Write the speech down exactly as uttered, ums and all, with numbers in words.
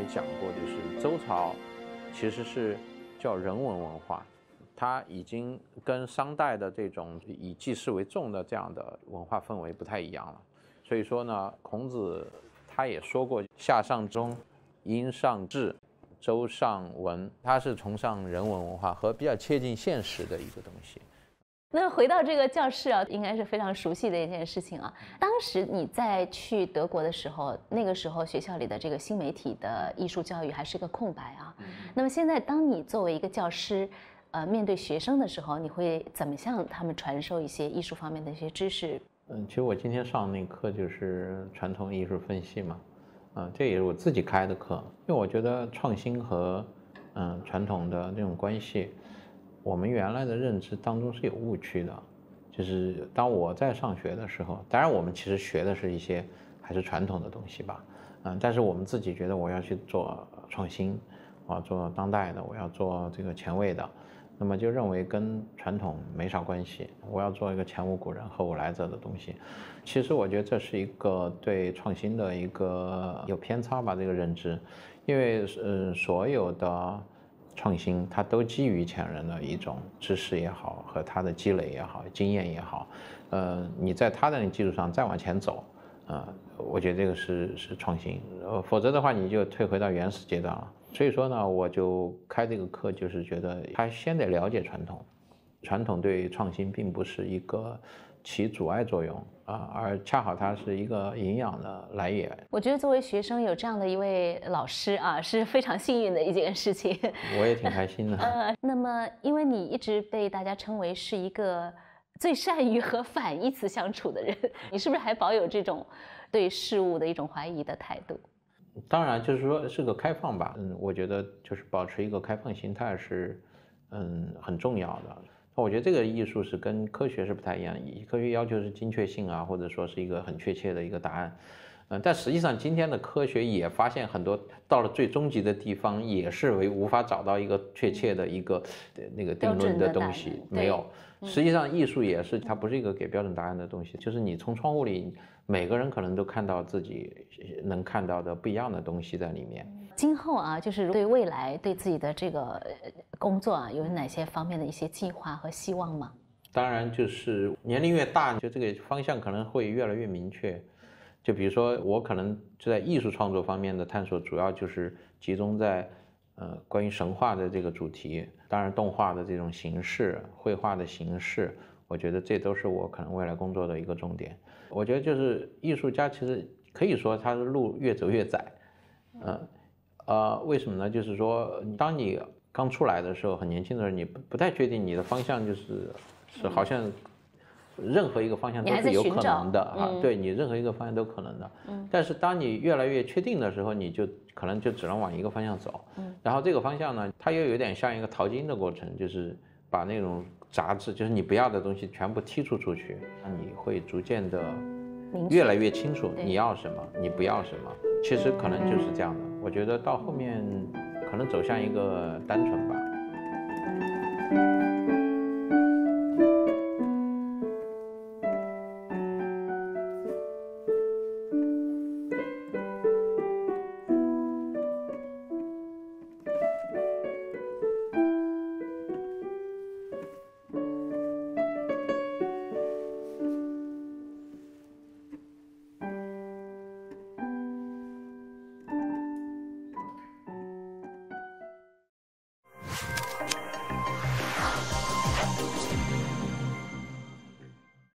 讲过，就是周朝其实是叫人文文化，它已经跟商代的这种以记事为重的这样的文化氛围不太一样了。所以说呢，孔子他也说过夏上中，殷上治，周上文，他是崇尚人文文化和比较贴近现实的一个东西。 那回到这个教室啊，应该是非常熟悉的一件事情啊。当时你在去德国的时候，那个时候学校里的这个新媒体的艺术教育还是个空白啊。嗯、那么现在，当你作为一个教师，呃，面对学生的时候，你会怎么向他们传授一些艺术方面的一些知识？ 嗯，其实我今天上那课就是传统艺术分析嘛，啊，这也是我自己开的课，因为我觉得创新和嗯传统的这种关系。我们原来的认知当中是有误区的，就是当我在上学的时候，当然我们其实学的是一些还是传统的东西吧，嗯，但是我们自己觉得我要去做创新，我要做当代的，我要做这个前卫的，那么就认为跟传统没啥关系，我要做一个前无古人后无来者的东西。其实我觉得这是一个对创新的一个有偏差吧，这个认知，因为呃所有的创新它都基于前人的一种知识也好，和他的积累也好，经验也好，呃，你在他的基础上再往前走，啊、呃，我觉得这个是是创新，呃，否则的话你就退回到原始阶段了。所以说呢，我就开这个课，就是觉得他先得了解传统，传统对创新并不是一个起阻碍作用啊，而恰好它是一个营养的来源。 我觉得作为学生有这样的一位老师啊，是非常幸运的一件事情。 我也挺开心的。 呃，那么因为你一直被大家称为是一个最善于和反义词相处的人，你是不是还保有这种对事物的一种怀疑的态度？ 当然，就是说是个开放吧。嗯，我觉得就是保持一个开放心态是，嗯，很重要的。我觉得这个艺术是跟科学是不太一样，科学要求是精确性啊，或者说是一个很确切的一个答案。嗯，但实际上今天的科学也发现很多到了最终极的地方，也是为无法找到一个确切的一个那个定论的东西，没有。实际上艺术也是，它不是一个给标准答案的东西，就是你从窗户里，每个人可能都看到自己能看到的不一样的东西在里面。 今后啊，就是对未来对自己的这个工作啊，有哪些方面的一些计划和希望吗？ 当然，就是年龄越大，就这个方向可能会越来越明确。就比如说，我可能就在艺术创作方面的探索，主要就是集中在呃关于神话的这个主题，当然动画的这种形式、绘画的形式，我觉得这都是我可能未来工作的一个重点。我觉得就是艺术家其实可以说他的路越走越窄，嗯呃，为什么呢？就是说，当你刚出来的时候，很年轻的时候，你不不太确定你的方向，就是是好像。任何一个方向都是有可能的哈、嗯，对你任何一个方向都可能的。嗯，但是当你越来越确定的时候，你就可能就只能往一个方向走。嗯，然后这个方向呢，它又有点像一个淘金的过程，就是把那种杂质，就是你不要的东西全部剔除出去，那你会逐渐的越来越清楚你要什么，你不要什么。其实可能就是这样的。我觉得到后面可能走向一个单纯吧。